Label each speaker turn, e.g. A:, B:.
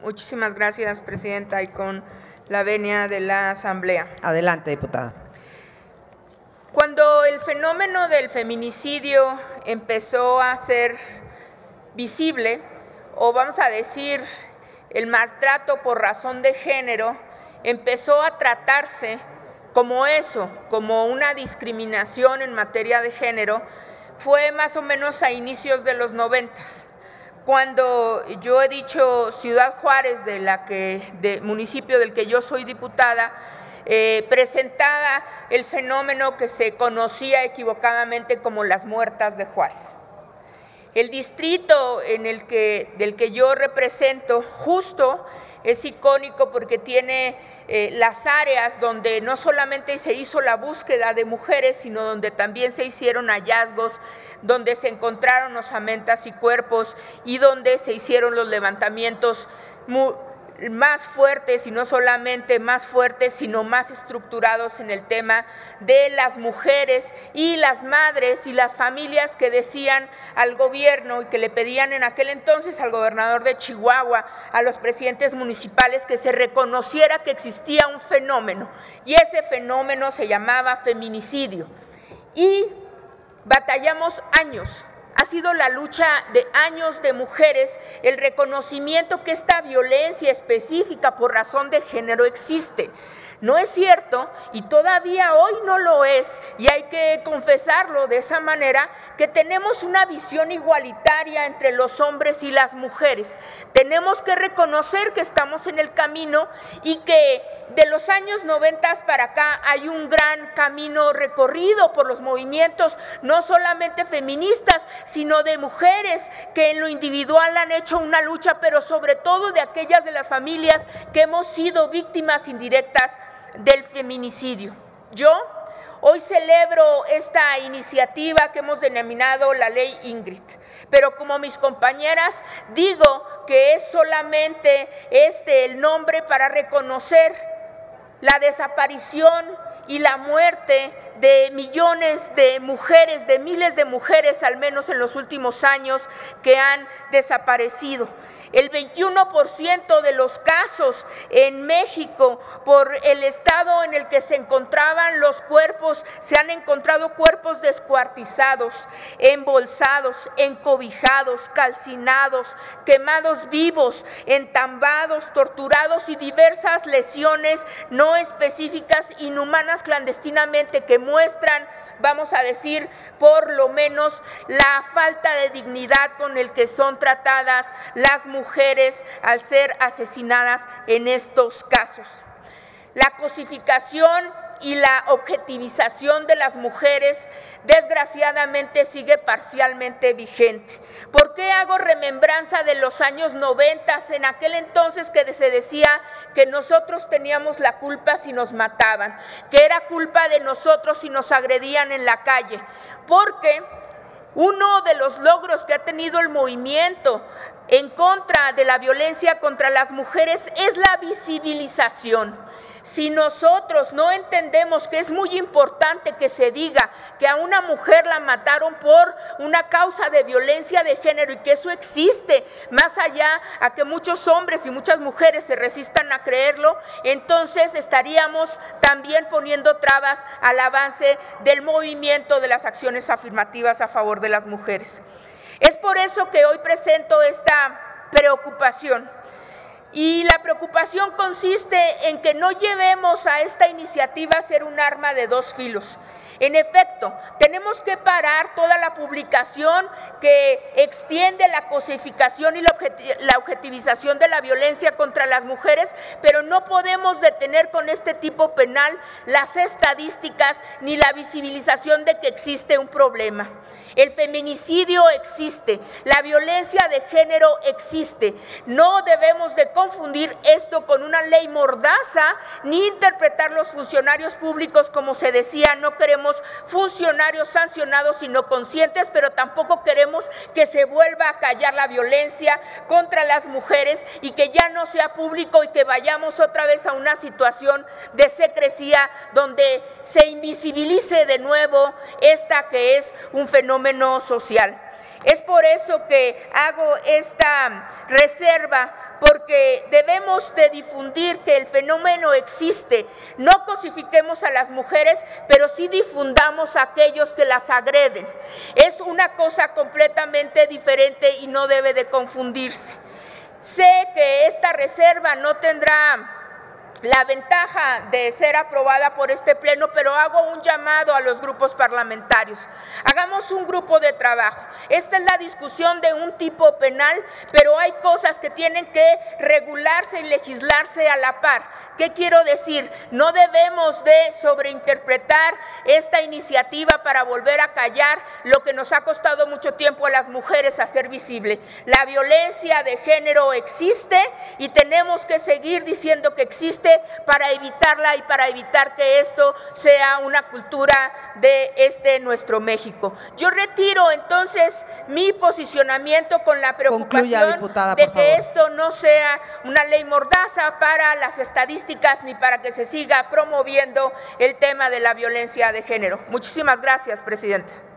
A: Muchísimas gracias, presidenta, y con la venia de la Asamblea.
B: Adelante, diputada.
A: Cuando el fenómeno del feminicidio empezó a ser visible, o vamos a decir, el maltrato por razón de género, empezó a tratarse como eso, como una discriminación en materia de género, fue más o menos a inicios de los 90. Cuando yo he dicho Ciudad Juárez, municipio del que yo soy diputada, presentaba el fenómeno que se conocía equivocadamente como las muertas de Juárez. El distrito del que yo represento justo es icónico porque tiene las áreas donde no solamente se hizo la búsqueda de mujeres, sino donde también se hicieron hallazgos, donde se encontraron osamentas y cuerpos y donde se hicieron los levantamientos más fuertes, y no solamente más fuertes, sino más estructurados en el tema de las mujeres y las madres y las familias que decían al gobierno y que le pedían en aquel entonces al gobernador de Chihuahua, a los presidentes municipales, que se reconociera que existía un fenómeno, y ese fenómeno se llamaba feminicidio. Y batallamos años. Ha sido la lucha de años de mujeres el reconocimiento que esta violencia específica por razón de género existe. No es cierto, y todavía hoy no lo es, y hay que confesarlo de esa manera, que tenemos una visión igualitaria entre los hombres y las mujeres. Tenemos que reconocer que estamos en el camino y que de los años 90 para acá hay un gran camino recorrido por los movimientos, no solamente feministas, sino de mujeres que en lo individual han hecho una lucha, pero sobre todo de aquellas de las familias que hemos sido víctimas indirectas del feminicidio. Yo hoy celebro esta iniciativa que hemos denominado la Ley Ingrid, pero como mis compañeras digo que es solamente el nombre para reconocer la desaparición y la muerte de millones de mujeres, de miles de mujeres, al menos en los últimos años, que han desaparecido. El 21% de los casos en México, por el estado en el que se encontraban los cuerpos, se han encontrado cuerpos descuartizados, embolsados, encobijados, calcinados, quemados vivos, entambados, torturados y diversas lesiones no específicas, inhumanas clandestinamente, que muestran, vamos a decir, por lo menos la falta de dignidad con el que son tratadas las mujeres al ser asesinadas en estos casos. La cosificación y la objetivización de las mujeres desgraciadamente sigue parcialmente vigente. ¿Por qué hago remembranza de los años 90, en aquel entonces que se decía que nosotros teníamos la culpa si nos mataban, que era culpa de nosotros si nos agredían en la calle? Porque uno de los logros que ha tenido el movimiento en contra de la violencia contra las mujeres es la visibilización. Si nosotros no entendemos que es muy importante que se diga que a una mujer la mataron por una causa de violencia de género y que eso existe, más allá a que muchos hombres y muchas mujeres se resistan a creerlo, entonces estaríamos también poniendo trabas al avance del movimiento de las acciones afirmativas a favor de las mujeres. Es por eso que hoy presento esta preocupación. Y la preocupación consiste en que no llevemos a esta iniciativa a ser un arma de dos filos. En efecto, tenemos que parar toda la publicación que extiende la cosificación y la objetivización de la violencia contra las mujeres, pero no podemos detener con este tipo penal las estadísticas ni la visibilización de que existe un problema. El feminicidio existe, la violencia de género existe. No debemos de confundir esto con una ley mordaza, ni interpretar los funcionarios públicos como se decía. No queremos funcionarios sancionados sino conscientes, pero tampoco queremos que se vuelva a callar la violencia contra las mujeres y que ya no sea público y que vayamos otra vez a una situación de secrecía donde se invisibilice de nuevo esta que es un fenómeno social. Es por eso que hago esta reserva, porque debemos de difundir que el fenómeno existe. No cosifiquemos a las mujeres, pero sí difundamos a aquellos que las agreden. Es una cosa completamente diferente y no debe de confundirse. Sé que esta reserva no tendrá la ventaja de ser aprobada por este pleno, pero hago un llamado a los grupos parlamentarios. Hagamos un grupo de trabajo. Esta es la discusión de un tipo penal, pero hay cosas que tienen que regularse y legislarse a la par. ¿Qué quiero decir? No debemos de sobreinterpretar esta iniciativa para volver a callar lo que nos ha costado mucho tiempo a las mujeres hacer visible. La violencia de género existe y tenemos que seguir diciendo que existe para evitarla y para evitar que esto sea una cultura de nuestro México. Yo retiro entonces mi posicionamiento con la preocupación
B: diputada,
A: de que esto no sea una ley mordaza para las estadísticas ni para que se siga promoviendo el tema de la violencia de género. Muchísimas gracias, presidenta.